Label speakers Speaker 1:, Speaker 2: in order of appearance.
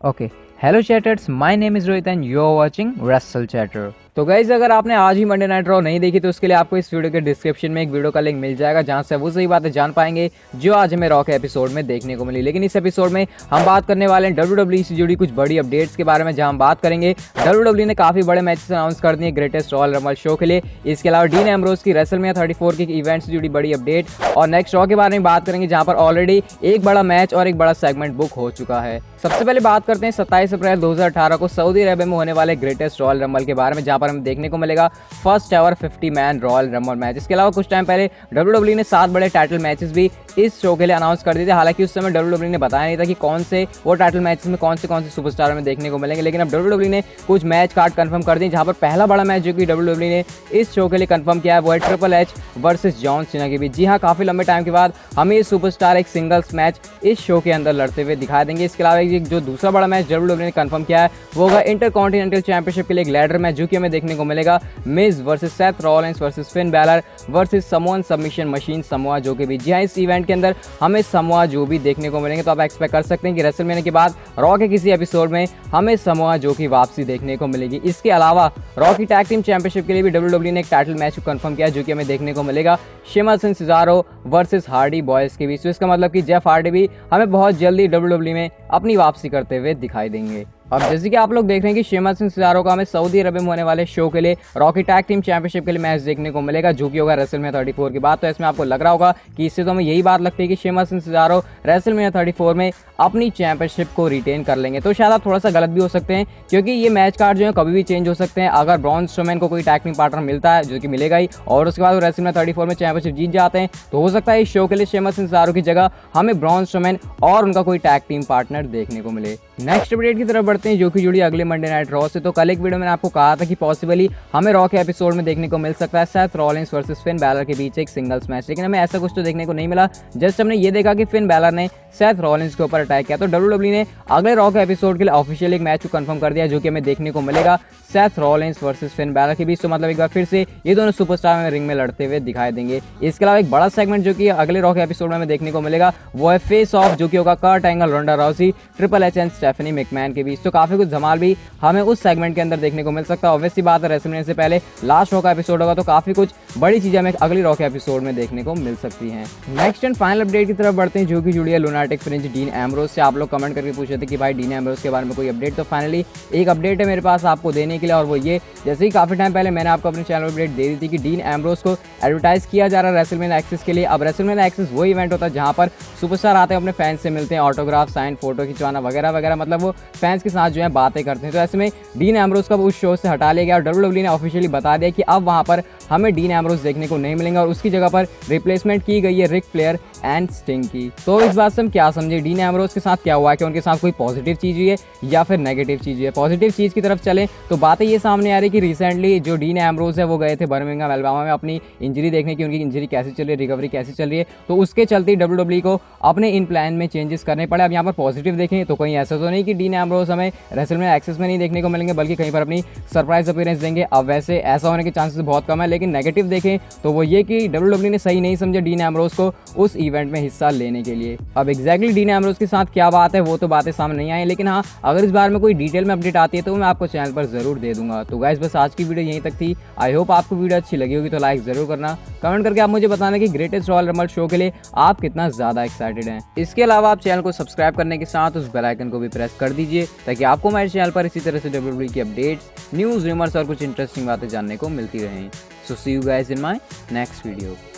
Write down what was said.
Speaker 1: Okay, hello chatters, my name is Rohit and you are watching Wrestle Chatter. तो guys, अगर आपने आज ही Monday night raw नहीं देखी तो उसके लिए आपको इस वीडियो के डिस्क्रिप्शन में एक वीडियो का लिंक मिल जाएगा जहां से वो सही बातें जान पाएंगे जो आज हमें रॉ के एपिसोड में देखने को मिली। लेकिन इस एपिसोड में हम बात करने वाले हैं WWE से जुड़ी कुछ बड़ी अपडेट्स के बारे में, जहां हम बात करेंगे WWE ने काफी बड़े मैचेस अनाउंस कर दिए ग्रेटेस्ट रॉयल रंबल शो के लिए। इसके अलावा डीन एम्ब्रोज की रेसलमेनिया 34 के इवेंट से जुड़ी बड़ी अपडेट और नेक्स्ट रॉ के बारे में बात करेंगे, जहां पर ऑलरेडी एक बड़ा मैच और एक बड़ा सेगमेंट बुक हो चुका है। सबसे पहले बात करते हैं 27 अप्रैल 2018 को सऊदी अरेबिया में होने वाले ग्रेटेस्ट रॉयल रंबल के बारे में, जहां पर हमें देखने को मिलेगा first ever 50 man Royal Rumble match. इसके अलावा कुछ टाइम पहले WWE ने 7 बड़े टाइटल मैचेस भी इस शो के लिए अनाउंस कर दिए थे। हालांकि उस समय WWE ने बताया नहीं था कि कौन से वो टाइटल मैचेस में कौन से सुपरस्टार में देखने को मिलेंगे, लेकिन अब WWE ने कुछ मैच कार्ड कंफर्म कर दिए, जहां पर पहला बड़ा मैच जो कि WWE ने इस शो के लिए कंफर्म किया है वो है triple H versus John Cena के बीच। जी हाँ, काफी लंबे टाइम के बाद हमें ये सुपरस्टार एक सिंगल्स मैच इस शो के अंदर लड़ते हुए दिखाई देंगे। इसके अलावा जो दूसरा बड़ा मैच WWE ने कंफर्म किया है वो होगा इंटरकॉन्टिनेंटल चैंपियनशिप के लिए एक लैडर मैच, जो कि हमें देखने को मिलेगा Miz versus Seth Rollins versus Finn Balor versus Samoan submission machine Samoa Joe के बीच। जी हाँ, इस इवेंट के अंदर हमें समोआ जो भी देखने को मिलेंगे, तो आप एक्सपेक्ट कर सकते हैं कि रेसलमेनिया के बाद रॉ के किसी एपिसोड में हमें समोआ जो की वापसी देखने को मिलेगी। इसके अलावा रॉ की टैग टीम चैंपियनशिप के लिए भी WWE ने एक टाइटल मैच को कंफर्म किया, जो कि हमें देखने को मिलेगा Sheamus and Cesaro versus Hardy Boyz के बीच। तो इसका मतलब कि जेफ हार्डी भी हमें बहुत जल्दी WWE में अपनी वापसी करते हुए दिखाई देंगे। अब जैसे कि आप लोग देख रहे हैं कि शेमस एंड सिजारो का हमें सऊदी अरब में होने वाले शो के लिए रॉ की टैग टीम चैंपियनशिप के लिए मैच देखने को मिलेगा, जो कि होगा रेसलमेनिया 34 की बात। तो इसमें आपको लग रहा होगा कि इससे तो हमें यही बात लगती है कि शेमस एंड सिजारो रेसलमेनिया 34 में अपनी चैंपियनशिप को रिटेन कर लेंगे। तो शायद आप थोड़ा सा गलत भी हो सकते हैं, क्योंकि ये मैच कार्ड जो है कभी भी चेंज हो सकते हैं। अगर ब्रॉन स्ट्रोमैन को कोई टैग टीम पार्टनर मिलता है, जो कि मिलेगा ही, और उसके बाद वो रेसलमेनिया 34 में चैंपियनशिप जीत जाते हैं, तो हो सकता है इस शो के लिए शेमस एंड सिजारो की जगह हमें ब्रॉन स्ट्रोमैन और उनका कोई टैग टीम पार्टनर देखने को मिले। नेक्स्ट अपडेट की तरफ बढ़ते हैं, जो कि जुड़ी अगले मंडे नाइट रॉ से। तो कल एक वीडियो में आपको कहा था कि पॉसिबली हमें रॉ के एपिसोड में देखने को मिल सकता है Seth Rollins versus Finn Balor के बीच एक सिंगल्स मैच, लेकिन हमें ऐसा कुछ तो देखने को नहीं मिला। जस्ट हमने ये देखा कि फिन बैलर ने सेथ रॉलिंस के ऊपर अटैक किया। तो WWE ने अगले रॉ के एपिसोड के लिए ऑफिशियल एक मैच को कंफर्म कर दिया, जो कि हमें देखने को मिलेगा Seth Rollins versus Finn Balor के बीच। तो मतलब एक बार फिर से ये दोनों सुपरस्टार में रिंग में लड़ते हुए दिखाई देंगे। इसके अलावा एक बड़ा सेगमेंट जो कि अगले रॉ के एपिसोड में हमें देखने को मिलेगा वो है फेस ऑफ, जो कि होगा Kurt Angle, Ronda Rousey, Triple H and Stephanie McMahon के बीच। तो काफी कुछ धमाल भी हमें उस सेगमेंट के अंदर देखने को मिल सकता है। ऑब्वियसली बात है, रेसलमेनिया से पहले लास्ट रॉ का एपिसोड होगा, तो काफी कुछ बड़ी चीजें हमें अगली रॉ के एपिसोड में देखने को मिल सकती हैं। नेक्स्ट एंड फाइनल अपडेट की तरफ बढ़ते हैं, जो कि जुड़ी है लुनाटिक फ्रिंज डीन एम्ब्रोज से। आप लोग कमेंट करके पूछ रहे थे कि भाई डीन एम्ब्रोज के बारे में कोई अपडेट। तो फाइनली एक अपडेट है मेरे पास आपको देने के लिए, और वो ये, जैसे ही काफी टाइम पहले मैंने आपको अपने चैनल अपडेट दे दी थी कि डीन एम्ब्रोज को एडवर्टाइज किया जा रहा है रेसलमेनिया एक्सेस के लिए। अब रेसलमेनिया एक्सेस वो इवेंट होता है जहां पर सुपरस्टार आते हैं, अपने फैंस से मिलते हैं, ऑटोग्राफ, साइन, फोटो खिंचवाना वगैरह वगैरह, मतलब वो फैंस के साथ जो है बातें करते हैं। तो ऐसे में डीन एम्ब्रोज का उस शो से हटा लिया गया और WWE ने ऑफिशियली बता दिया कि अब वहां पर हमें डीन एम्ब्रोज देखने को नहीं मिलेंगे, और उसकी जगह पर रिप्लेसमेंट की गई है रिक फ्लेयर एंड स्टिंग की। तो इस बात से हम क्या समझे, डीन एम्ब्रोज के साथ क्या हुआ है, कि उनके साथ कोई पॉजिटिव चीज हुई है या फिर नेगेटिव चीज हुई है। पॉजिटिव चीज की तरफ चलें तो बातें ये सामने आ रही है कि रिसेंटली जो डीन एम्ब्रोज है वो गए थे बर्मिंघम अलबामा में अपनी इंजरी देखने की, उनकी इंजरी कैसी चल रही है, रिकवरी कैसी चल रही है। तो उसके चलते WWE को अपने इन प्लान में चेंजेस करने पड़े। अब यहाँ पर पॉजिटिव देखें तो कहीं ऐसा तो नहीं कि डीन एम्ब्रोज हमें रेसलमेनिया एक्सेस में नहीं देखने को मिलेंगे, बल्कि कहीं पर अपनी सरप्राइज अपीयरेंस देंगे। अब वैसे ऐसा होने के चांसेस बहुत कम है, लेकिन नेगेटिव देखें तो वो ये कि WWE ने सही नहीं समझा डीन एम्ब्रोज को उस इवेंट में हिस्सा लेने के लिए। अब एग्जैक्टली डीन एम्ब्रोज के साथ क्या बात है वो तो बातें सामने नहीं आई, लेकिन हाँ, अगर इस बार में कोई डिटेल में अपडेट आती है तो मैं आपको चैनल पर जरूर दे दूंगा। तो गाइस, बस आज की वीडियो यहीं तक थी। आई होप आपको वीडियो अच्छी लगी होगी, तो लाइक जरूर करना। कमेंट करके आप मुझे बताना कि ग्रेटेस्ट रॉयल रंबल शो के लिए आप कितना ज्यादा एक्साइटेड हैं। इसके अलावा आप चैनल को सब्सक्राइब करने के साथ उस बेल आइकन को भी प्रेस कर दीजिए, ताकि आपको हमारे चैनल पर इसी तरह से WWE की अपडेट्स, न्यूज़, रूमर्स और कुछ इंटरेस्टिंग बातें जानने को मिलती रहें। So see you guys in my next video.